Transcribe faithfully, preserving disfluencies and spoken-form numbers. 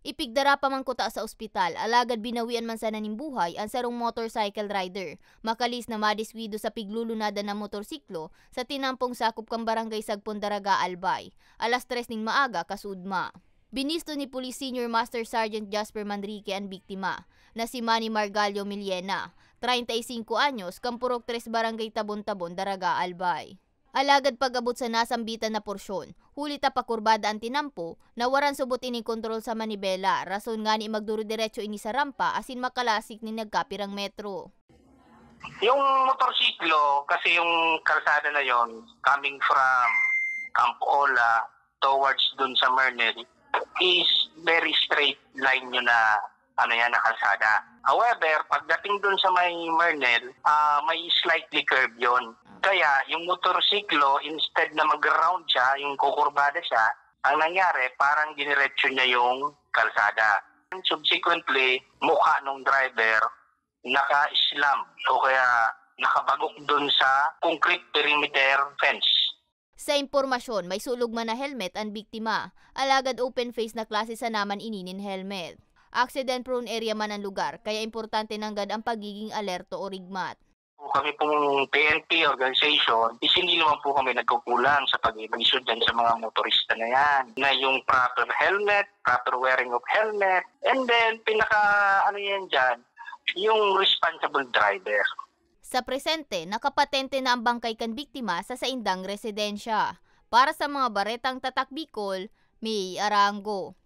Ipigdara pa man kuta sa ospital, alagad binawian man sana ning buhay ang sarong motorcycle rider. Makalis na madiswido sa piglulunada ng motorsiklo sa tinampong sakop kang barangay Sagpon Daraga, Albay. Alas tres ning maaga kasudma. Binisto ni Police Senior Master Sergeant Jasper Manrique ang biktima na si Manny Margallo Millena, treinta y cinco anyos, Kampurok tres Barangay Tabon-Tabon, Daraga, Albay. Alagad pag-abot sa nasambitan na porsyon, hulit pa kurbada ang tinampo na waran subot ini kontrol sa manibela, rason nga ni magduro-diretso ini sa rampa asin makalasik ni nagkapirang metro. Yung motorsiklo, kasi yung kalsada na yon coming from Camp Ola towards dun sa Mernel, is very straight line yun na ano yan na kalsada. However, pagdating dun sa may Mernel, uh, may slightly curve yon. Kaya yung motorsiklo, instead na mag-round siya, yung kukurbada siya, ang nangyari, parang diniretso niya yung kalsada. Subsequently, mukha ng driver naka-slam o kaya nakabagok dun sa concrete perimeter fence. Sa impormasyon, may sulog man na helmet ang biktima. Alagad open face na klase sa naman ininin helmet. Accident-prone area man ang lugar, kaya importante nanggad ang pagiging alerto o rigmat. Kami pong P N P organization, is hindi naman po kami nagkukulang sa pag-iisod dyan sa mga motorista na yan. Na yung proper helmet, proper wearing of helmet, and then pinaka ano yan dyan, yung responsible driver. Sa presente, nakapatente na ang bangkay kan biktima sa saindang residensya. Para sa mga baretang tatak Bicol, May Arango.